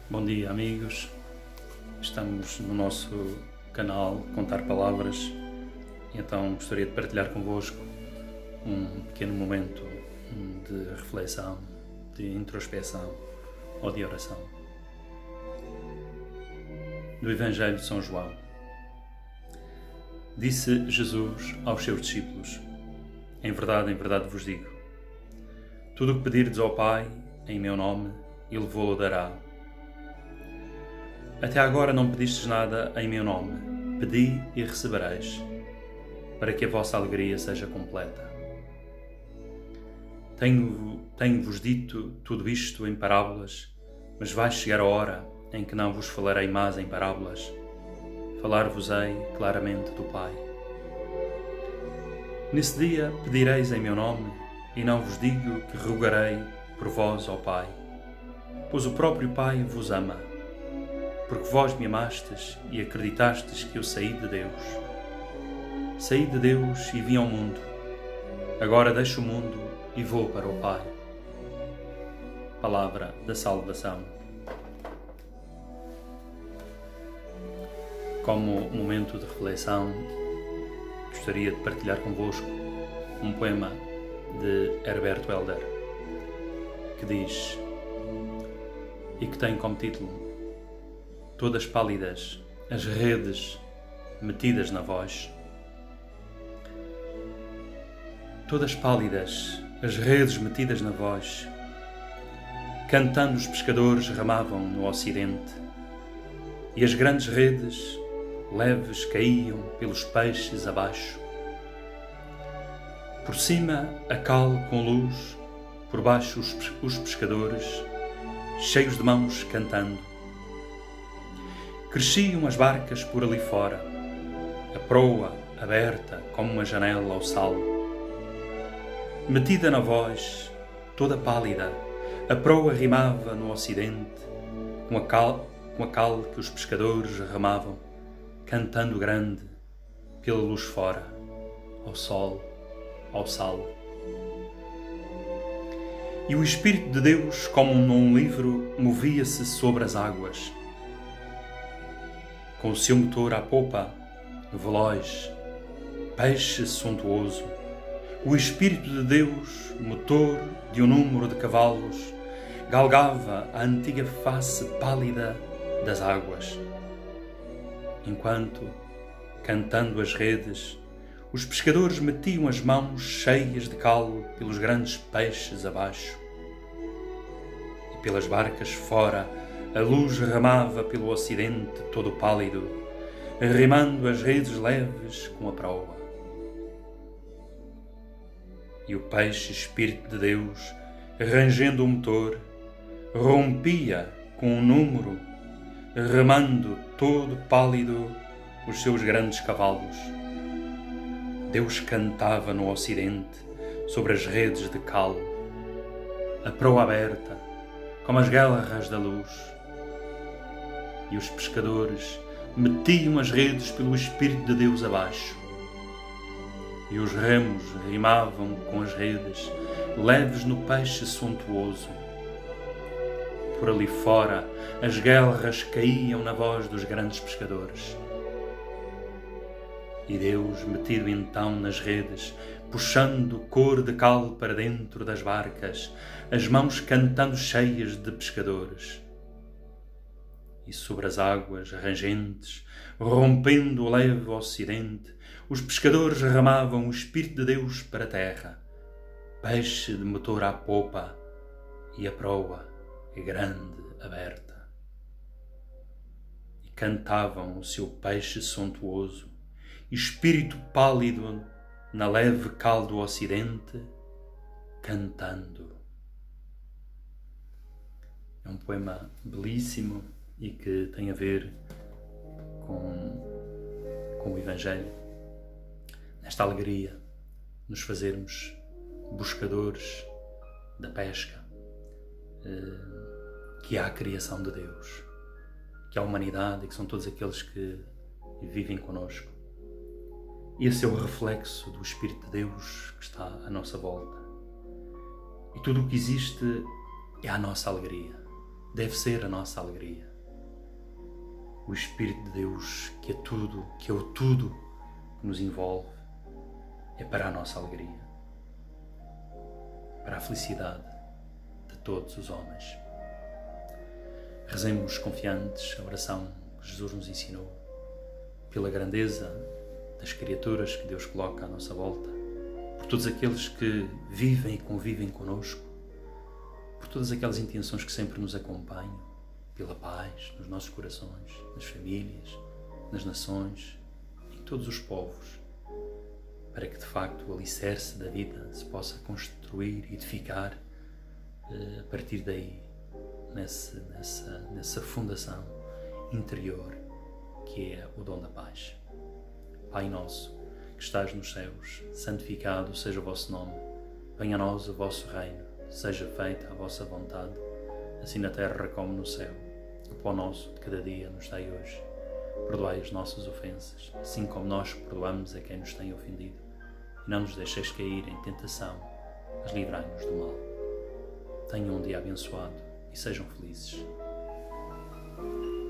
Bom dia, amigos. Estamos no nosso canal Contar Palavras e então gostaria de partilhar convosco um pequeno momento de reflexão, de introspeção ou de oração. Do Evangelho de São João. Disse Jesus aos seus discípulos: em verdade vos digo, tudo o que pedirdes ao Pai em meu nome, Ele vou-lo dará. Até agora não pedistes nada em meu nome. Pedi e recebereis, para que a vossa alegria seja completa. Tenho-vos dito tudo isto em parábolas, mas vai chegar a hora em que não vos falarei mais em parábolas. Falar-vos-ei claramente do Pai. Nesse dia pedireis em meu nome, e não vos digo que rogarei por vós ao Pai, pois o próprio Pai vos ama, porque vós me amastes e acreditastes que eu saí de Deus. Saí de Deus e vim ao mundo. Agora deixo o mundo e vou para o Pai. Palavra da salvação. Como momento de reflexão, gostaria de partilhar convosco um poema de Herbert Welder, que diz, e que tem como título: todas pálidas as redes metidas na voz. Todas pálidas as redes metidas na voz, cantando os pescadores remavam no ocidente, e as grandes redes leves caíam pelos peixes abaixo. Por cima a cal com luz, por baixo os pescadores, cheios de mãos cantando. Cresciam as barcas por ali fora, a proa aberta como uma janela ao sal. Metida na voz, toda pálida, a proa rimava no ocidente, com a cal que os pescadores remavam, cantando grande, pela luz fora, ao sol, ao sal. E o Espírito de Deus, como num livro, movia-se sobre as águas. Com o seu motor à popa, veloz, peixe suntuoso, o Espírito de Deus, motor de um número de cavalos, galgava a antiga face pálida das águas. Enquanto, cantando as redes, os pescadores metiam as mãos cheias de cal pelos grandes peixes abaixo. E pelas barcas fora, a luz ramava pelo ocidente todo pálido, arrimando as redes leves com a proa. E o peixe Espírito de Deus, rangendo o motor, rompia com um número, remando todo pálido os seus grandes cavalos. Deus cantava no ocidente sobre as redes de cal, a proa aberta como as guelras da luz. E os pescadores metiam as redes pelo Espírito de Deus abaixo. E os remos rimavam com as redes, leves no peixe suntuoso. Por ali fora, as guelras caíam na voz dos grandes pescadores. E Deus, metido então nas redes, puxando cor de cal para dentro das barcas, as mãos cantando cheias de pescadores. E sobre as águas rangentes, rompendo o leve ocidente, os pescadores ramavam o Espírito de Deus para a terra, peixe de motor à popa e a proa grande aberta. E cantavam o seu peixe suntuoso, Espírito pálido na leve cal do ocidente, cantando. É um poema belíssimo e que tem a ver com o Evangelho, nesta alegria, nos fazermos buscadores da pesca, que é a criação de Deus, que é a humanidade e que são todos aqueles que vivem connosco. E esse é o reflexo do Espírito de Deus que está à nossa volta. E tudo o que existe é a nossa alegria. deve ser a nossa alegria. O Espírito de Deus, que é tudo, que é o tudo que nos envolve, é para a nossa alegria, para a felicidade de todos os homens. Rezemos confiantes a oração que Jesus nos ensinou, pela grandeza das criaturas que Deus coloca à nossa volta, por todos aqueles que vivem e convivem connosco, por todas aquelas intenções que sempre nos acompanham, pela paz nos nossos corações, nas famílias, nas nações, em todos os povos, para que de facto o alicerce da vida se possa construir e edificar a partir daí, nessa fundação interior que é o dom da paz. Pai nosso, que estás nos céus, santificado seja o vosso nome. Venha a nós o vosso reino, seja feita a vossa vontade, assim na terra como no céu. O pão nosso de cada dia nos dai hoje. Perdoai as nossas ofensas, assim como nós perdoamos a quem nos tem ofendido. E não nos deixeis cair em tentação, mas livrai-nos do mal. Tenham um dia abençoado e sejam felizes.